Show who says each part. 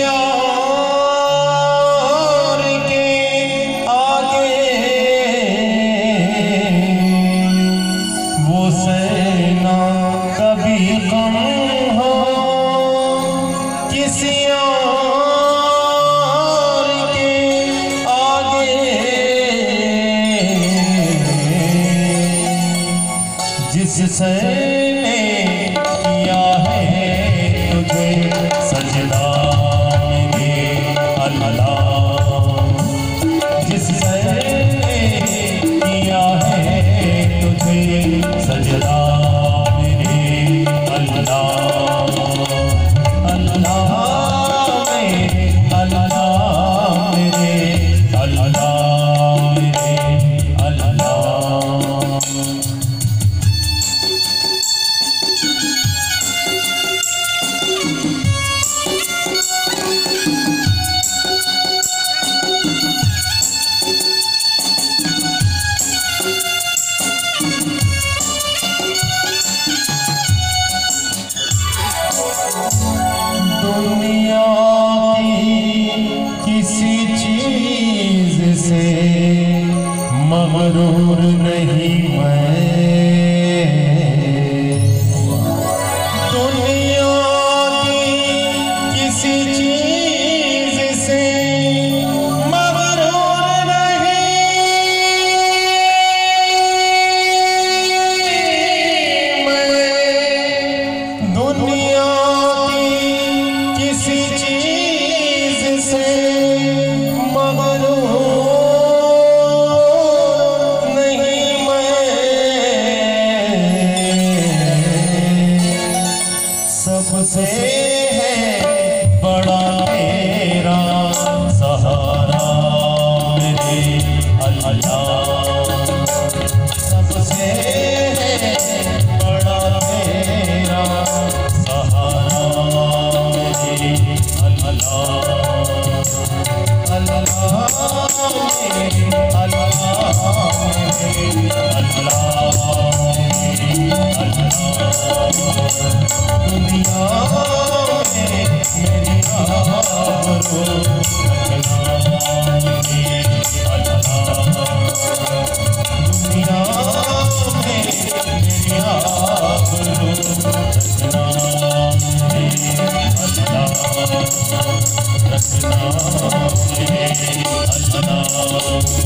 Speaker 1: यार के आगे वो सेना कभी कम हो, किसी यार के आगे जिससे ने किया है तुझे सजदा मेरे अल्लाह, जिससे ने किया है तुझे सजदा मेरे अल्लाह, अल्लाह मेरे अल्लाह मेरे अल्लाह मेरे अल्लाह। दुनिया की किसी चीज से मगरूर नहीं मैं, दुनिया की किसी चीज से मगरूर नहीं मैं, दुनिया किसी चीज से मगरूर नहीं मैं, सबसे है बड़ा मेरा सहारा मेरे अल्लाह, सबसे है बड़ा मेरा सहारा मेरे अल्लाह, अल्लाह मेरे अल्लाह मेरे अल्लाह मेरे अल्लाह। दुनिया में मेरी आबरू रखना मेरे अल्लाह, दुनिया में मेरी आबरू रखना मेरे अल्लाह, रखना मेरे अल्लाह।